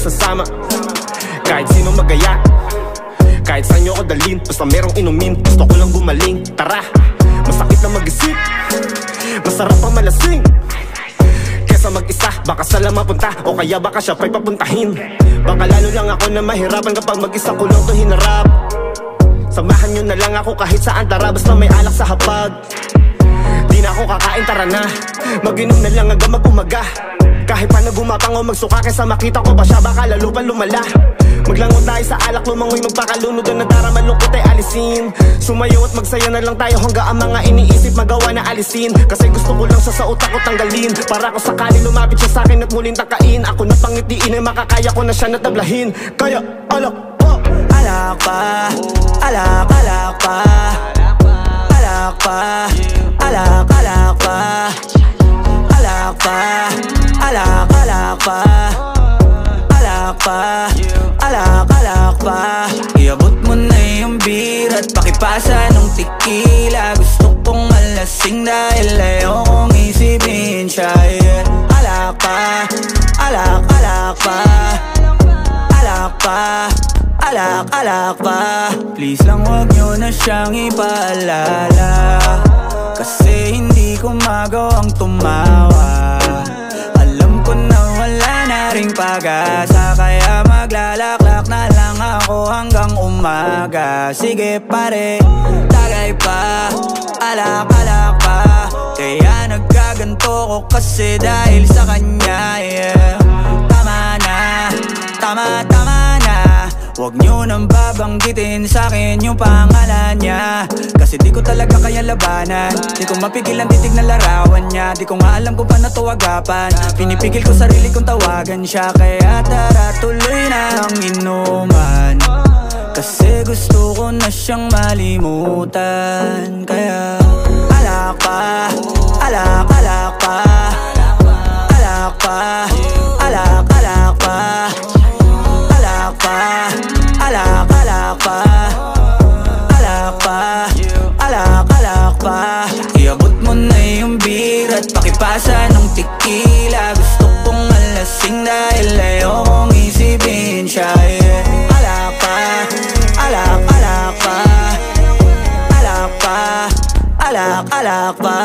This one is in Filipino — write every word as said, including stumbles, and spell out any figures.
sasama. Kahit sino magaya, kahit saan nyo ako dalhin, basta merong inumin, gusto ko lang gumaling. Tara, masakit na mag-isip, masarap ang malasing. Kesa mag-isa, baka sala mapunta, o kaya baka siya pa'y papuntahin. Baka lalo lang ako na mahirapan kapag mag-isa ko lang to hinarap. Samahan nyo na lang ako kahit saan, tara, basta may alak sa hapag. Di na ako kakain, tara na, mag-inom na lang hanggang mag-umaga. Kahit pa na gumapang o magsuka, kesa makita ko pa siya, baka lalo pa lumala. Maglangon tayo sa alak, lumangoy, magpakalunod na tara, malungkot ay alisin. Sumayaw at magsaya na lang tayo hanggang ang mga iniisip magawa na alisin. Kasi gusto ko lang siya sa utak ko tanggalin, para ko sakali lumapit siya sa'kin at muling takain. Ako na pangitiin ay makakaya ko na siya natablahin. Kaya alak pa, alak pa, alak, alak pa, alak pa, alak, alak pa, alak pa, alak, alak pa, alak pa, alak, alak pa. Iabot mo na yung beer at pakipasa ng tequila. Gusto kong malasing dahil ayokong isipin siya, yeah. Alak pa, alak, alak pa, alak pa, alak, alak pa. Please lang wag nyo na siyang ipaalala, kasi hindi ko magawang tumawa. Alam ko na wala na ring pag-asa, kaya maglalaklak na lang ako hanggang umaga. Sige pare, tagay pa, alak, alak pa. Kaya nagkaganto ko kasi dahil sa kanya, yeah. Tama na, tama, tama na. Huwag nyo nang babanggitin sa'kin yung pangalan niya, kasi di ko talaga kaya labanan. Di ko mapigil ang titig na larawan niya, di ko nga alam kung paano to agapan. Pinipigil ko sarili kong tawagan siya, kaya tara tuloy na ang inuman, kasi gusto ko na siyang malimutan. Kaya alak pa, alak, alak pa, alak pa, alak, alak pa, alak pa, alak, alak pa, alak pa, alak, alak pa. Iabot mo na yung beer at pakipasa ng tequila. Gusto kong malasing dahil ayokong isipin siya, yeah. Alak pa, alak, alak pa, alak pa, alak, alak pa.